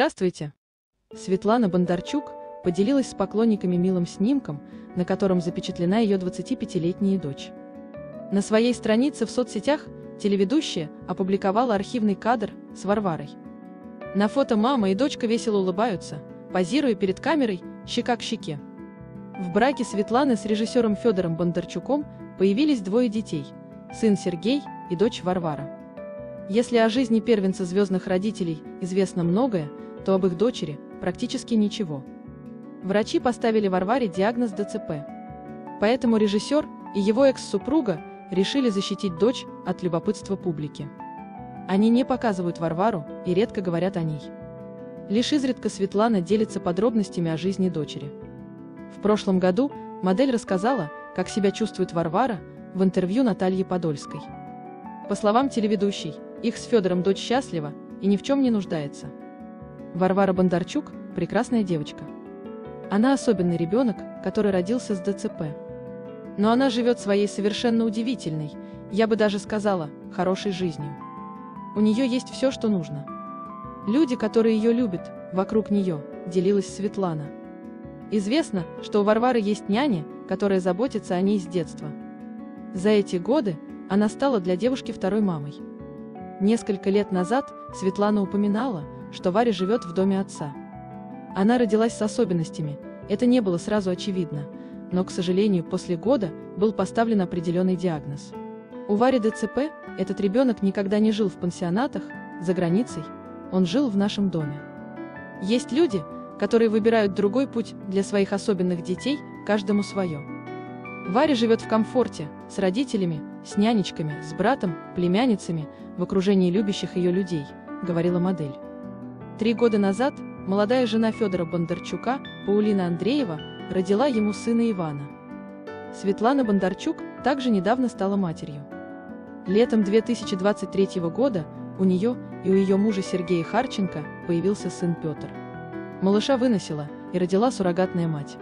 Здравствуйте! Светлана Бондарчук поделилась с поклонниками милым снимком, на котором запечатлена ее 25-летняя дочь. На своей странице в соцсетях телеведущая опубликовала архивный кадр с Варварой. На фото мама и дочка весело улыбаются, позируя перед камерой щека к щеке. В браке Светланы с режиссером Федором Бондарчуком появились двое детей – сын Сергей и дочь Варвара. Если о жизни первенца звездных родителей известно многое, то об их дочери практически ничего. Врачи поставили Варваре диагноз ДЦП. Поэтому режиссер и его экс-супруга решили защитить дочь от любопытства публики. Они не показывают Варвару и редко говорят о ней. Лишь изредка Светлана делится подробностями о жизни дочери. В прошлом году модель рассказала, как себя чувствует Варвара, в интервью Наталье Подольской. По словам телеведущей, их с Федором дочь счастлива и ни в чем не нуждается. Варвара Бондарчук – прекрасная девочка. Она особенный ребенок, который родился с ДЦП. Но она живет своей совершенно удивительной, я бы даже сказала, хорошей жизнью. У нее есть все, что нужно. Люди, которые ее любят, вокруг нее, делилась Светлана. Известно, что у Варвары есть няня, которая заботится о ней с детства. За эти годы она стала для девушки второй мамой. Несколько лет назад Светлана упоминала, что Варя живет в доме отца. Она родилась с особенностями, это не было сразу очевидно, но, к сожалению, после года был поставлен определенный диагноз. У Вари ДЦП, этот ребенок никогда не жил в пансионатах, за границей, он жил в нашем доме. Есть люди, которые выбирают другой путь для своих особенных детей, каждому свое. Варя живет в комфорте, с родителями, с нянечками, с братом, племянницами, в окружении любящих ее людей, говорила модель. 3 года назад молодая жена Федора Бондарчука, Паулина Андреева, родила ему сына Ивана. Светлана Бондарчук также недавно стала матерью. Летом 2023 года у нее и у ее мужа Сергея Харченко появился сын Петр. Малыша выносила и родила суррогатная мать.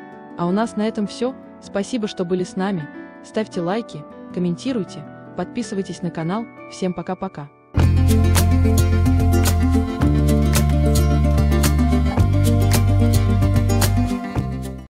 А у нас на этом все. Спасибо, что были с нами. Ставьте лайки, комментируйте, подписывайтесь на канал. Всем пока-пока.